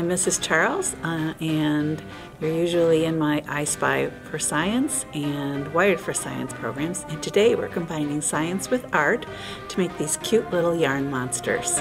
Mrs. Charles, and you're usually in my I Spy for Science and Wired for Science programs, and today we're combining science with art to make these cute little yarn monsters.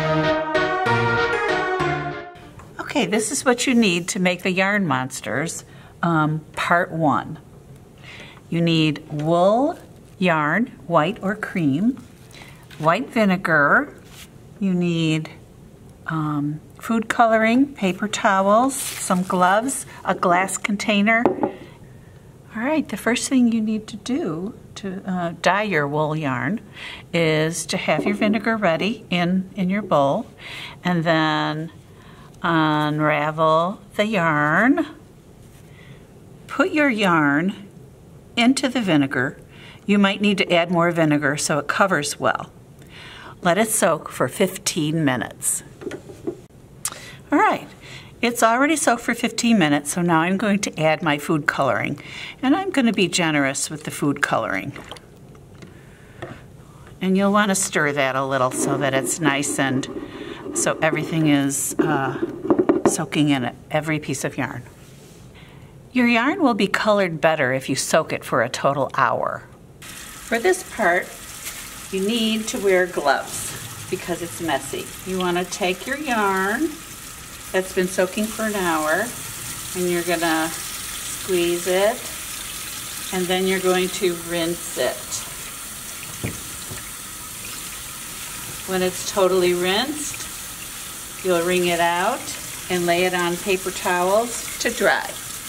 Okay, this is what you need to make the yarn monsters, part 1. You need wool yarn, white or cream, white vinegar, you need food coloring, paper towels, some gloves, a glass container. All right, the first thing you need to do to dye your wool yarn is to have your vinegar ready in your bowl, and then unravel the yarn. Put your yarn into the vinegar. You might need to add more vinegar so it covers well. Let it soak for 15 minutes. All right, it's already soaked for 15 minutes, so now I'm going to add my food coloring. And I'm going to be generous with the food coloring. And you'll want to stir that a little so that it's nice and so everything is soaking in it, every piece of yarn. Your yarn will be colored better if you soak it for a total hour. For this part, you need to wear gloves because it's messy. You want to take your yarn that's been soaking for an hour, and you're going to squeeze it, and then you're going to rinse it. When it's totally rinsed, you'll wring it out and lay it on paper towels to dry.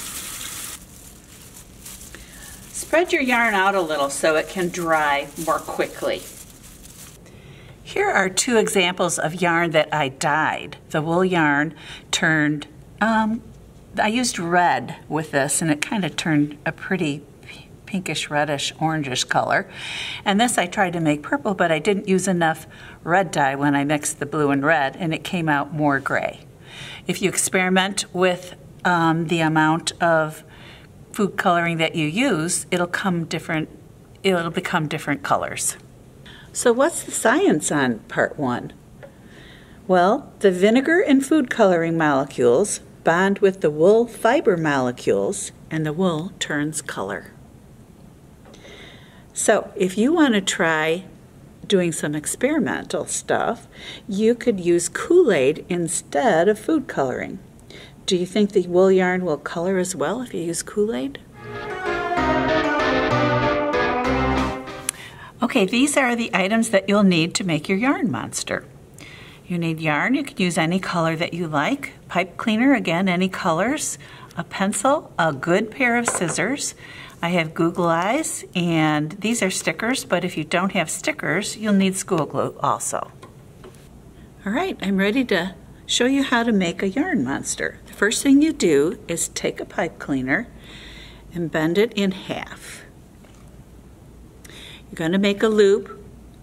Spread your yarn out a little so it can dry more quickly. Here are 2 examples of yarn that I dyed. The wool yarn turned, I used red with this, and it kind of turned a pretty pinkish, reddish, orangish color. And this I tried to make purple, but I didn't use enough red dye when I mixed the blue and red, and it came out more gray. If you experiment with the amount of food coloring that you use, it'll become different colors. So what's the science on part 1? Well, the vinegar and food coloring molecules bond with the wool fiber molecules, and the wool turns color. So if you want to try doing some experimental stuff, you could use Kool-Aid instead of food coloring. Do you think the wool yarn will color as well if you use Kool-Aid? Okay, these are the items that you'll need to make your yarn monster. You need yarn. You can use any color that you like. Pipe cleaner, again, any colors. A pencil, a good pair of scissors. I have googly eyes, and these are stickers, but if you don't have stickers, you'll need school glue also. All right, I'm ready to show you how to make a yarn monster. The first thing you do is take a pipe cleaner and bend it in half. You're going to make a loop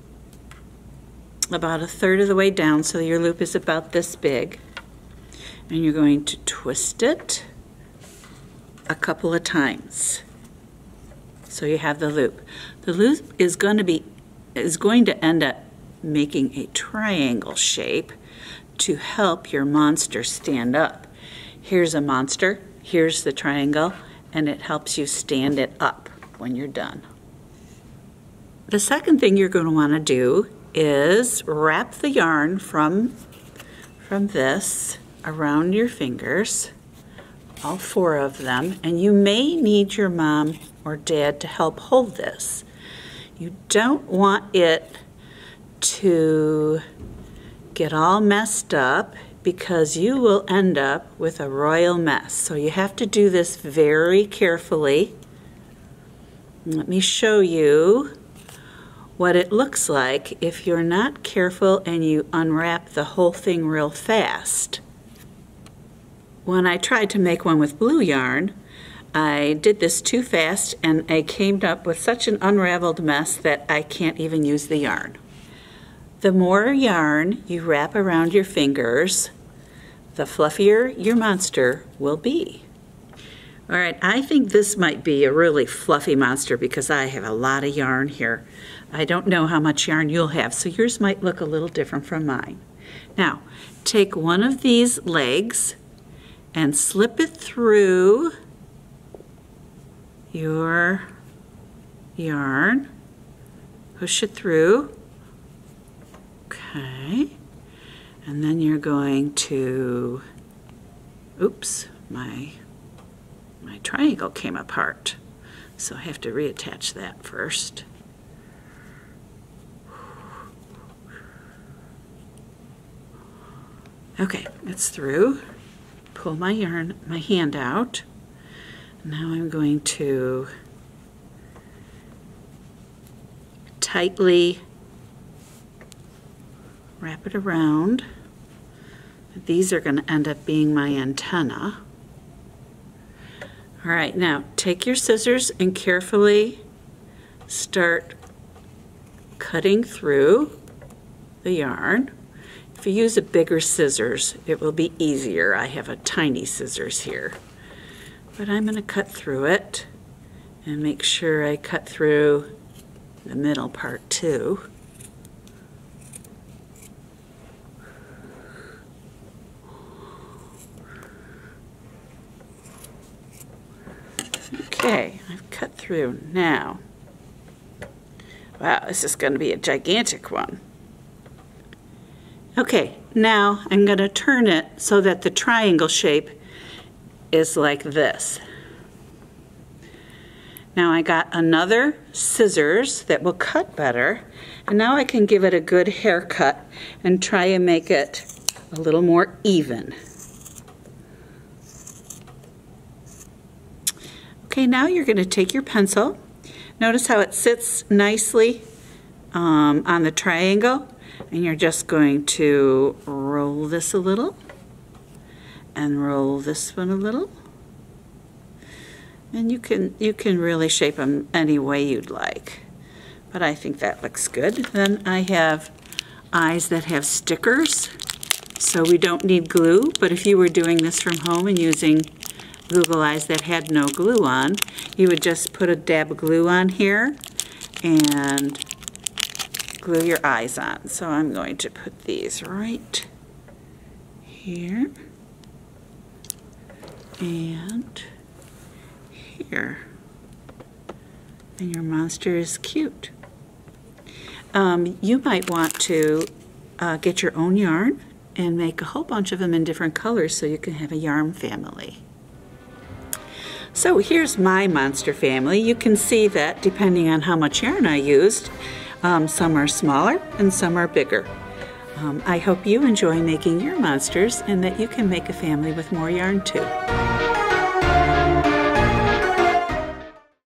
about 1/3 of the way down, so your loop is about this big, and you're going to twist it a couple of times so you have the loop. The loop is going to end up making a triangle shape to help your monster stand up. Here's a monster, here's the triangle, and it helps you stand it up when you're done. The second thing you're going to want to do is wrap the yarn from this around your fingers, all 4 of them, and you may need your mom or dad to help hold this. You don't want it to get all messed up because you will end up with a royal mess. So you have to do this very carefully. Let me show you what it looks like if you're not careful and you unwrap the whole thing real fast. When I tried to make one with blue yarn, I did this too fast and I came up with such an unraveled mess that I can't even use the yarn. The more yarn you wrap around your fingers, the fluffier your monster will be. All right, I think this might be a really fluffy monster because I have a lot of yarn here. I don't know how much yarn you'll have, so yours might look a little different from mine. Now, take one of these legs and slip it through your yarn. Push it through. Okay. And then you're going to, oops, my triangle came apart. So I have to reattach that first. Okay, it's through. Pull my yarn, my hand out. Now I'm going to tightly wrap it around. These are going to end up being my antenna. All right, now take your scissors and carefully start cutting through the yarn. If you use a bigger scissors, it will be easier. I have a tiny scissors here. But I'm going to cut through it and make sure I cut through the middle part too. Okay, I've cut through now. Wow, this is going to be a gigantic one. Okay, now I'm going to turn it so that the triangle shape is like this. Now I got another scissors that will cut better, and now I can give it a good haircut and try and make it a little more even. Okay, now you're going to take your pencil. Notice how it sits nicely on the triangle, and you're just going to roll this a little and roll this one a little. And you can really shape them any way you'd like. But I think that looks good. Then I have eyes that have stickers, so we don't need glue, but if you were doing this from home and using Google eyes that had no glue on, you would just put a dab of glue on here and glue your eyes on. So I'm going to put these right here and here. And your monster is cute. You might want to get your own yarn and make a whole bunch of them in different colors so you can have a yarn family. So here's my monster family. You can see that depending on how much yarn I used, some are smaller and some are bigger. I hope you enjoy making your monsters and that you can make a family with more yarn too.